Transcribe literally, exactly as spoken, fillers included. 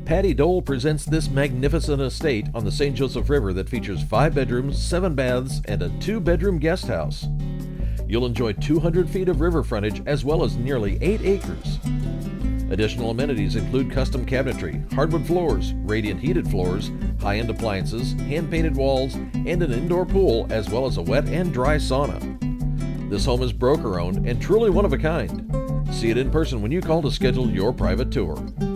Patti Dole presents this magnificent estate on the Saint Joseph River that features five bedrooms, seven baths, and a two-bedroom guest house. You'll enjoy two hundred feet of river frontage as well as nearly eight acres. Additional amenities include custom cabinetry, hardwood floors, radiant heated floors, high-end appliances, hand-painted walls, and an indoor pool as well as a wet and dry sauna. This home is broker-owned and truly one of a kind. See it in person when you call to schedule your private tour.